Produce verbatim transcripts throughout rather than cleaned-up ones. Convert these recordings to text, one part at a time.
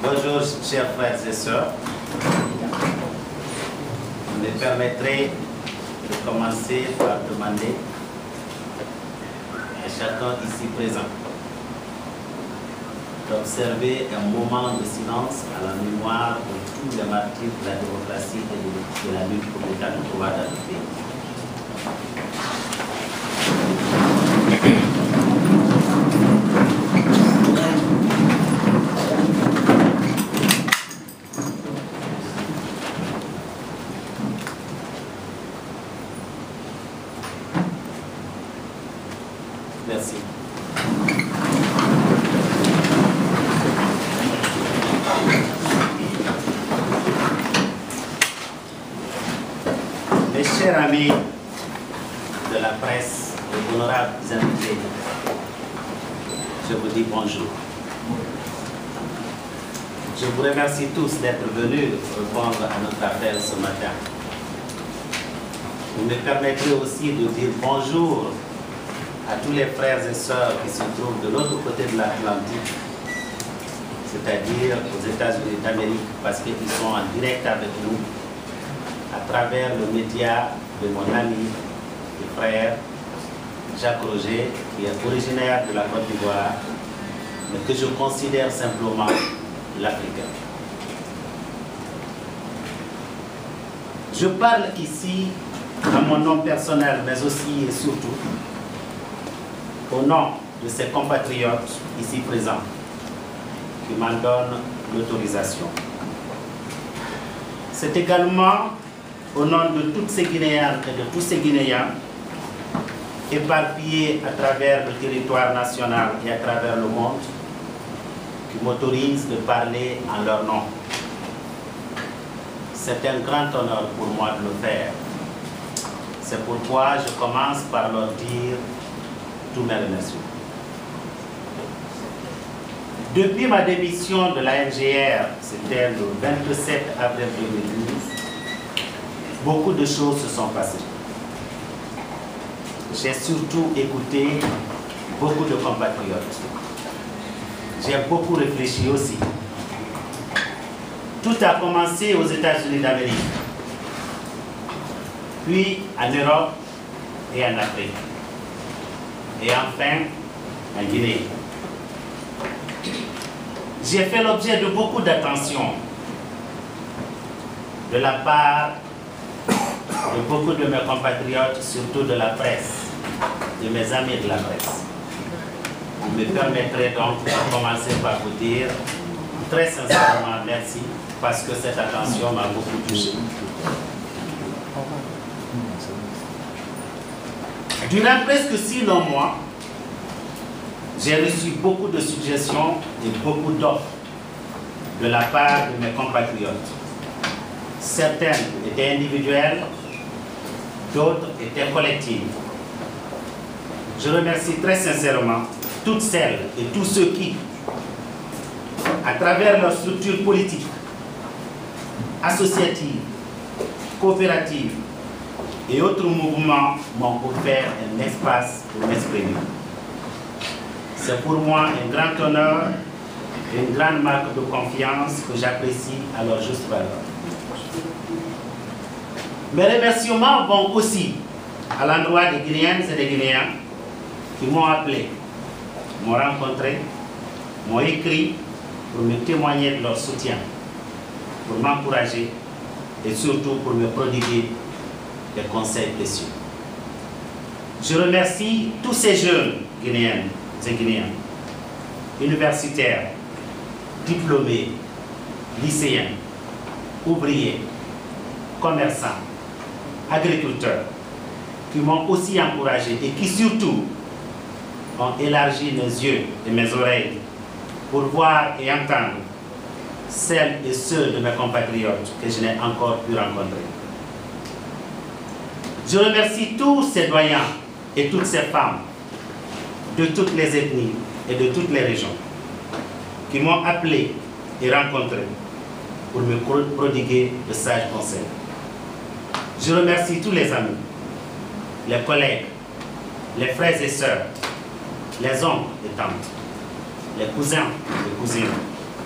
Bonjour, chers frères et sœurs. Vous me permettrez de commencer par demander à chacun ici présent d'observer un moment de silence à la mémoire de tous les martyrs de la démocratie et de, de la lutte pour l'état de droit dans le pays. Merci. Mes chers amis de la presse, les honorables invités, je vous dis bonjour. Je vous remercie tous d'être venus répondre à notre appel ce matin. Vous me permettrez aussi de dire bonjour à tous les frères et sœurs qui se trouvent de l'autre côté de l'Atlantique, c'est-à-dire aux États-Unis d'Amérique, parce qu'ils sont en direct avec nous à travers le média de mon ami et frère Jacques Roger, qui est originaire de la Côte d'Ivoire, mais que je considère simplement l'Africain. Je parle ici à mon nom personnel, mais aussi et surtout au nom de ses compatriotes ici présents qui m'en donnent l'autorisation. C'est également au nom de toutes ces Guinéennes et de tous ces Guinéens éparpillés à travers le territoire national et à travers le monde qui m'autorisent de parler en leur nom. C'est un grand honneur pour moi de le faire. C'est pourquoi je commence par leur dire tous mes remerciements. Depuis ma démission de la N G R, c'était le vingt-sept avril deux mille douze, beaucoup de choses se sont passées. J'ai surtout écouté beaucoup de compatriotes. J'ai beaucoup réfléchi aussi. Tout a commencé aux États-Unis d'Amérique, puis en Europe et en Afrique, et enfin en Guinée. J'ai fait l'objet de beaucoup d'attention de la part de beaucoup de mes compatriotes, surtout de la presse, de mes amis de la presse. Vous me permettrez donc de commencer par vous dire très sincèrement merci, parce que cette attention m'a beaucoup touché. Durant presque six longs mois, j'ai reçu beaucoup de suggestions et beaucoup d'offres de la part de mes compatriotes. Certaines étaient individuelles, d'autres étaient collectives. Je remercie très sincèrement toutes celles et tous ceux qui, à travers leurs structures politiques, associatives, coopératives et autres mouvements, m'ont offert un espace pour m'exprimer. C'est pour moi un grand honneur et une grande marque de confiance que j'apprécie à leur juste valeur. Mes remerciements vont aussi à l'endroit des Guinéennes et des Guinéens qui m'ont appelé, m'ont rencontré, m'ont écrit pour me témoigner de leur soutien, pour m'encourager et surtout pour me prodiguer des conseils précieux. Je remercie tous ces jeunes Guinéennes et Guinéens, universitaires, diplômés, lycéens, ouvriers, commerçants, agriculteurs, qui m'ont aussi encouragé et qui surtout ont élargi mes yeux et mes oreilles pour voir et entendre celles et ceux de mes compatriotes que je n'ai encore pu rencontrer. Je remercie tous ces doyens et toutes ces femmes de toutes les ethnies et de toutes les régions qui m'ont appelé et rencontré pour me prodiguer de sages conseils. Je remercie tous les amis, les collègues, les frères et sœurs, les oncles et tantes, les cousins et cousines,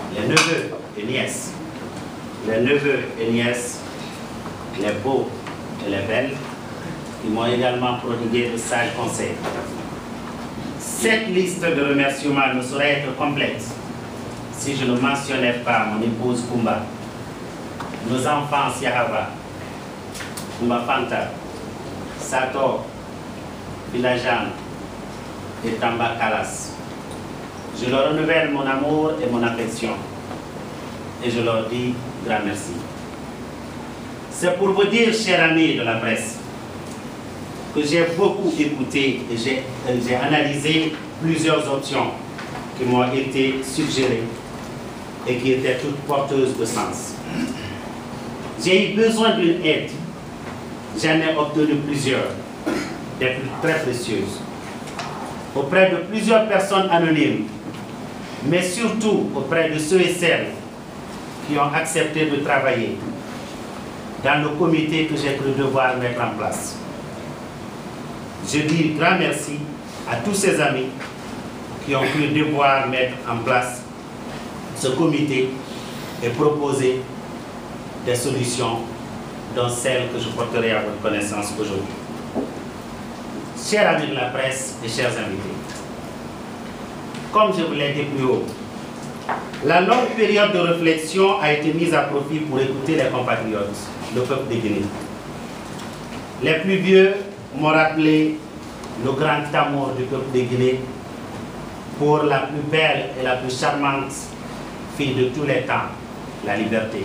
les neveux et nièces, les neveux et nièces, les beaux et les belles, qui m'ont également prodigué de sages conseils. Cette liste de remerciements ne saurait être complète si je ne mentionnais pas mon épouse Kumba, nos enfants Siarava, Kumba Fanta, Sato, Vilajan et Tamba Kalas. Je leur renouvelle mon amour et mon affection et je leur dis grand merci. C'est pour vous dire, chers amis de la presse, que j'ai beaucoup écouté et j'ai analysé plusieurs options qui m'ont été suggérées et qui étaient toutes porteuses de sens. J'ai eu besoin d'une aide. J'en ai obtenu plusieurs, des plus très précieuses, auprès de plusieurs personnes anonymes, mais surtout auprès de ceux et celles qui ont accepté de travailler dans le comité que j'ai cru devoir mettre en place. Je dis grand merci à tous ces amis qui ont cru devoir mettre en place ce comité et proposer des solutions, dont celles que je porterai à votre connaissance aujourd'hui. Chers amis de la presse et chers invités, comme je vous l'ai dit plus haut, la longue période de réflexion a été mise à profit pour écouter les compatriotes, le peuple de Guinée. Les plus vieux m'ont rappelé le grand amour du peuple de Guinée pour la plus belle et la plus charmante fille de tous les temps, la liberté.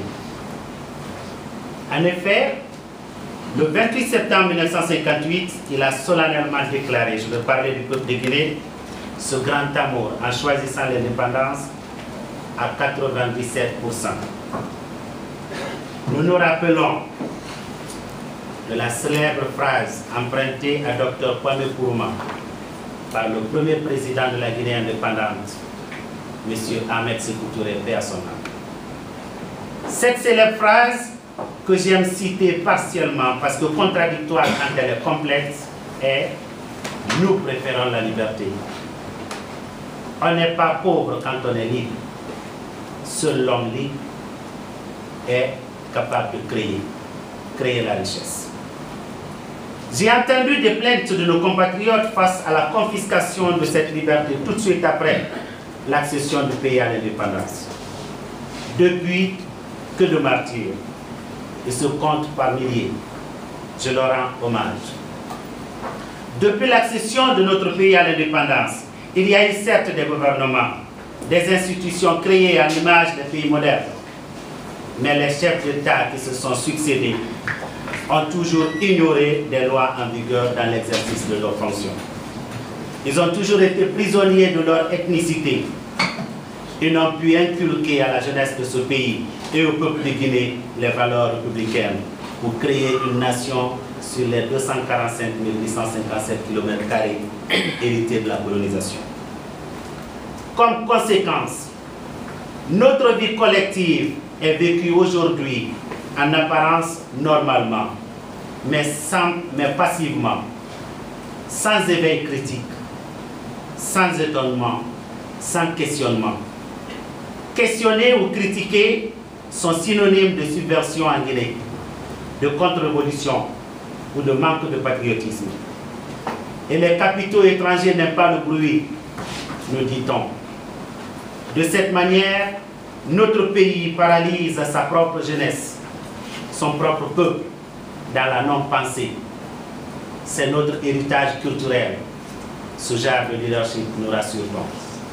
En effet, le vingt-huit septembre mille neuf cent cinquante-huit, il a solennellement déclaré, je veux parler du peuple de Guinée, ce grand amour en choisissant l'indépendance à quatre-vingt-dix-sept pour cent. Nous nous rappelons de la célèbre phrase empruntée à docteur Kwame Nkrumah par le premier président de la Guinée indépendante, M. Ahmed Sékou Touré, paix à son âme. Cette célèbre phrase, que j'aime citer partiellement parce que contradictoire quand elle est complète, est « Nous préférons la liberté ». On n'est pas pauvre quand on est libre. Seul l'homme libre est capable de créer, créer la richesse. J'ai entendu des plaintes de nos compatriotes face à la confiscation de cette liberté tout de suite après l'accession du pays à l'indépendance. Depuis, que de martyrs. Ils se comptent par milliers. Je leur rends hommage. Depuis l'accession de notre pays à l'indépendance, il y a eu certes des gouvernements, des institutions créées à l'image des pays modernes, mais les chefs d'État qui se sont succédés ont toujours ignoré des lois en vigueur dans l'exercice de leurs fonctions. Ils ont toujours été prisonniers de leur ethnicité. Ils n'ont pu inculquer à la jeunesse de ce pays et au peuple de Guinée les valeurs républicaines pour créer une nation sur les deux cent quarante-cinq mille huit cent cinquante-sept kilomètres carrés hérités de la colonisation. Comme conséquence, notre vie collective est vécue aujourd'hui en apparence normalement, mais, sans, mais passivement, sans éveil critique, sans étonnement, sans questionnement. Questionner ou critiquer sont synonymes de subversion en Guinée, de contre-révolution ou de manque de patriotisme. Et les capitaux étrangers n'aiment pas le bruit, nous dit-on. De cette manière, notre pays paralyse sa propre jeunesse, son propre peuple, dans la non-pensée. C'est notre héritage culturel. Ce genre de leadership nous rassure-t-on.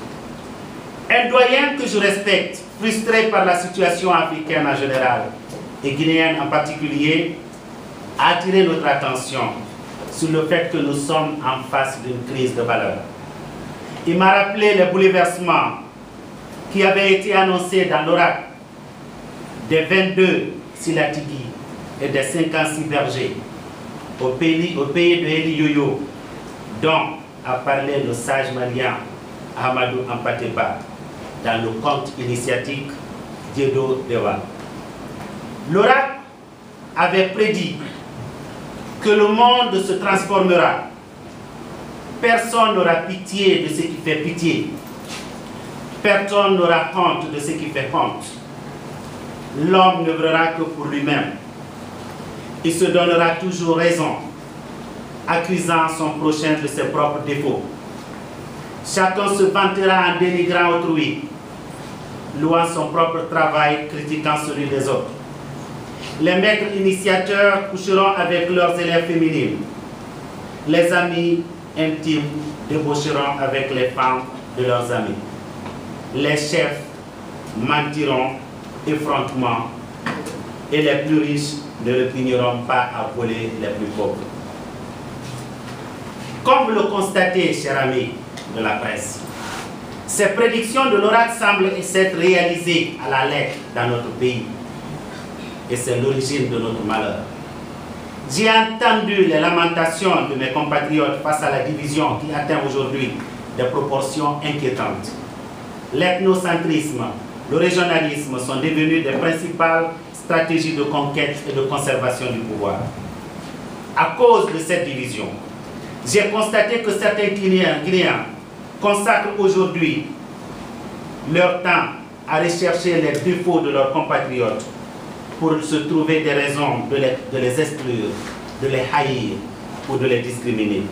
Un doyen que je respecte, frustré par la situation africaine en général et guinéenne en particulier, a attiré notre attention sur le fait que nous sommes en face d'une crise de valeur. Il m'a rappelé les bouleversements qui avaient été annoncés dans l'oracle des vingt-deux Silatigi et des cinquante-six bergers au pays, au pays de Eli Yoyo, dont a parlé le sage malien Ahmadou Ampateba dans le conte initiatique Diedo Dewa. L'oracle avait prédit que le monde se transformera. Personne n'aura pitié de ce qui fait pitié. Personne n'aura honte de ce qui fait honte. L'homme ne verra que pour lui-même. Il se donnera toujours raison, accusant son prochain de ses propres défauts. Chacun se vantera en dénigrant autrui, louant son propre travail, critiquant celui des autres. Les maîtres initiateurs coucheront avec leurs élèves féminines. Les amis intimes débaucheront avec les femmes de leurs amis. Les chefs mentiront effrontement et les plus riches ne repugneront pas à voler les plus pauvres. Comme vous le constatez, chers amis de la presse, ces prédictions de l'oracle semblent s'être réalisées à la lettre dans notre pays. Et c'est l'origine de notre malheur. J'ai entendu les lamentations de mes compatriotes face à la division qui atteint aujourd'hui des proportions inquiétantes. L'ethnocentrisme, le régionalisme sont devenus des principales stratégies de conquête et de conservation du pouvoir. À cause de cette division, j'ai constaté que certains Guinéens, Guinéens consacrent aujourd'hui leur temps à rechercher les défauts de leurs compatriotes pour se trouver des raisons de les, de les exclure, de les haïr ou de les discriminer.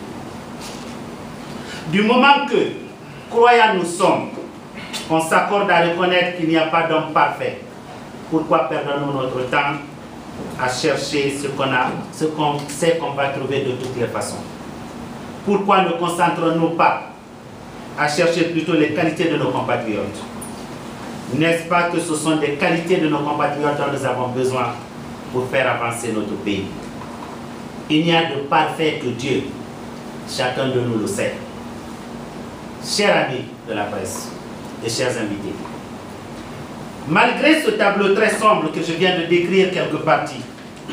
Du moment que, croyants nous sommes, on s'accorde à reconnaître qu'il n'y a pas d'homme parfait, pourquoi perdons-nous notre temps à chercher ce qu'on a, ce qu'on sait qu'on va trouver de toutes les façons? Pourquoi ne concentrons-nous pas à chercher plutôt les qualités de nos compatriotes? N'est-ce pas que ce sont des qualités de nos compatriotes dont nous avons besoin pour faire avancer notre pays? Il n'y a de parfait que Dieu. Chacun de nous le sait. Chers amis de la presse et chers invités, malgré ce tableau très sombre que je viens de décrire quelques parties,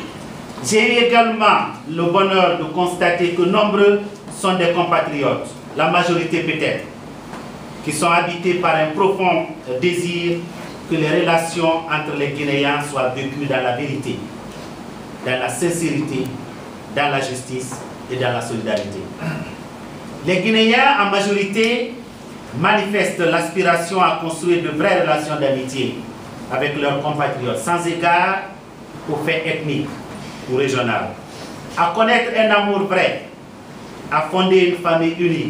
j'ai eu également le bonheur de constater que nombreux sont des compatriotes, la majorité peut-être, qui sont habités par un profond désir que les relations entre les Guinéens soient vécues dans la vérité, dans la sincérité, dans la justice et dans la solidarité. Les Guinéens, en majorité, manifestent l'aspiration à construire de vraies relations d'amitié avec leurs compatriotes, sans égard aux faits ethniques ou régionaux, à connaître un amour vrai, à fonder une famille unie,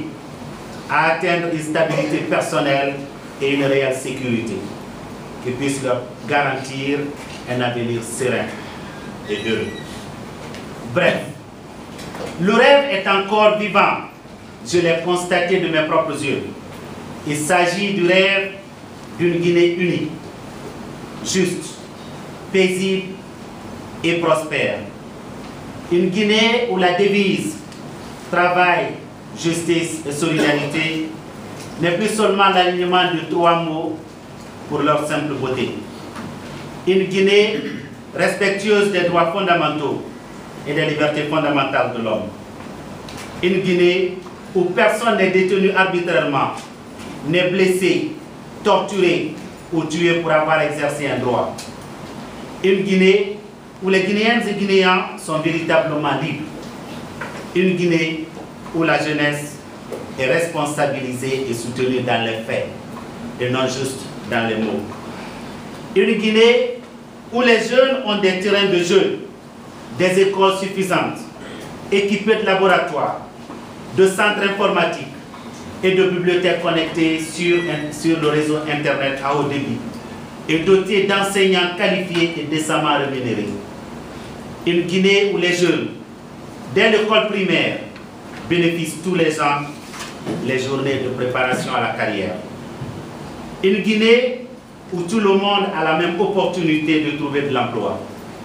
à atteindre une stabilité personnelle et une réelle sécurité qui puisse leur garantir un avenir serein et heureux. Bref, le rêve est encore vivant, je l'ai constaté de mes propres yeux. Il s'agit du rêve d'une Guinée unie, juste, paisible et prospère. Une Guinée où la devise travail, justice et solidarité n'est plus seulement l'alignement de trois mots pour leur simple beauté. Une Guinée respectueuse des droits fondamentaux et des libertés fondamentales de l'homme. Une Guinée où personne n'est détenu arbitrairement, n'est blessé, torturé ou tué pour avoir exercé un droit. Une Guinée où les Guinéennes et Guinéens sont véritablement libres. Une Guinée où la jeunesse est responsabilisée et soutenue dans les faits et non juste dans les mots. Une Guinée où les jeunes ont des terrains de jeu, des écoles suffisantes, équipées de laboratoires, de centres informatiques et de bibliothèques connectées sur, sur le réseau Internet à haut débit et dotées d'enseignants qualifiés et décemment rémunérés. Une Guinée où les jeunes, dès l'école primaire, bénéficient tous les ans les journées de préparation à la carrière. Une Guinée où tout le monde a la même opportunité de trouver de l'emploi.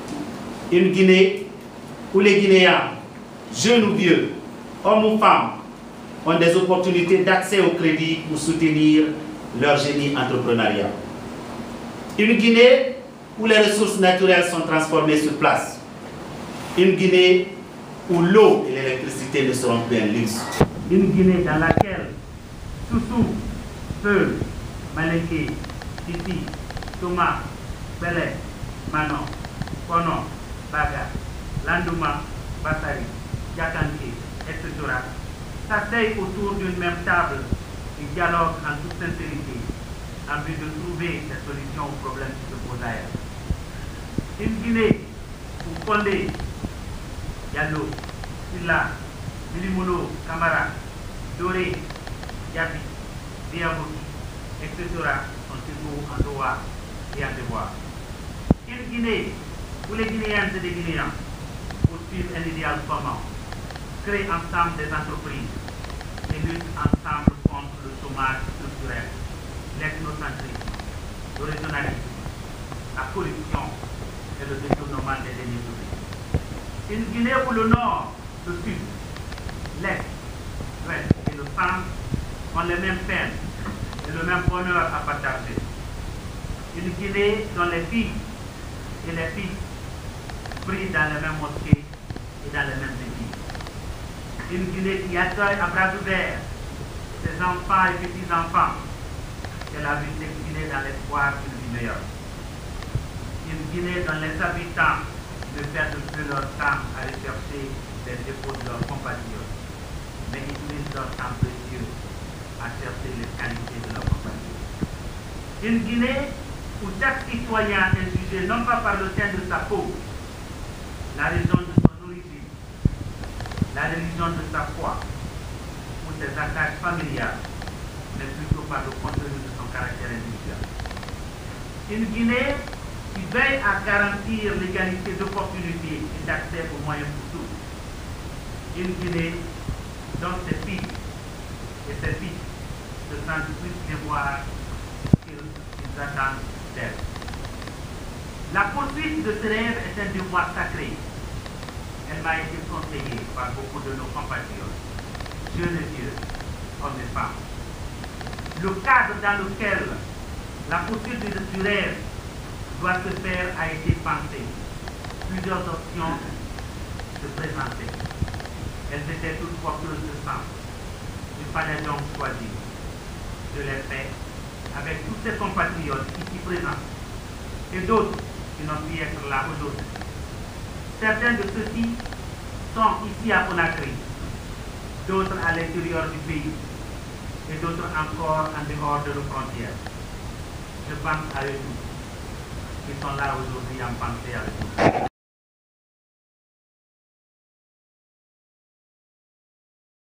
Une Guinée où les Guinéens, jeunes ou vieux, hommes ou femmes, ont des opportunités d'accès au crédit pour soutenir leur génie entrepreneurial. Une Guinée où les ressources naturelles sont transformées sur place. Une Guinée où l'eau et l'électricité ne seront plus un luxe. Une Guinée dans laquelle Soussou, Peul, Malinké, Titi, Thomas, Belé, Manon, Kono, Baga, Landouma, Bassari, Diakanké, et cetera s'asseyent autour d'une même table et dialoguent en toute sincérité, en vue de trouver des solutions aux problèmes qui se posent à elle. Une Guinée où Condé, Diallo, Silla, Milimono, Camara, Doré, Diaby, Diaboki, et cetera sont égaux en droit et en devoir. Une Guinée où les Guinéennes et les Guinéens poursuivent un idéal commun, créent ensemble des entreprises et luttent ensemble contre le chômage structurel, l'ethnocentrisme, le régionalisme, la corruption et le détournement des deniers publics. Une Guinée où le Nord, le Sud, l'Est, l'Ouest et le Centre ont les mêmes peines et le même bonheur à partager. Une Guinée dont les filles et les fils prient dans les mêmes mosquées et dans les mêmes églises. Une Guinée qui accueille à bras ouverts ses enfants et petits-enfants et la vie s'exprimer dans l'espoir d'une vie meilleure. Une Guinée dont les habitants ne perdent plus leur temps à rechercher les défauts de leurs compatriotes, mais utilisent leur temps précieux à chercher les qualités de leurs compatriotes. Une Guinée où chaque citoyen est jugé non pas par le teint de sa peau, la raison de son origine, la religion de sa foi ou ses attaches familiales, mais plutôt par le contenu de son caractère individuel. Une Guinée qui veille à garantir l'égalité d'opportunités et d'accès aux moyens pour tous. Une Guinée dont ses filles et ses fils se sentent plus devoir qu'ils attendent d'elle. La poursuite de ce rêve est un devoir sacré. Elle m'a été conseillée par beaucoup de nos compatriotes, jeunes et vieux, hommes et femmes. Le cadre dans lequel la poursuite du rêve doit se faire a été pensé. Plusieurs options se présentaient. Elles étaient toutes porteuses de sens. Il fallait donc choisir. Je l'ai fait avec tous ces compatriotes ici présents et d'autres qui n'ont pu être là aujourd'hui. Certains de ceux-ci sont ici à Conakry, d'autres à l'intérieur du pays et d'autres encore en dehors de nos frontières. Je pense à eux tous qui sont là aujourd'hui en pensée avec nous.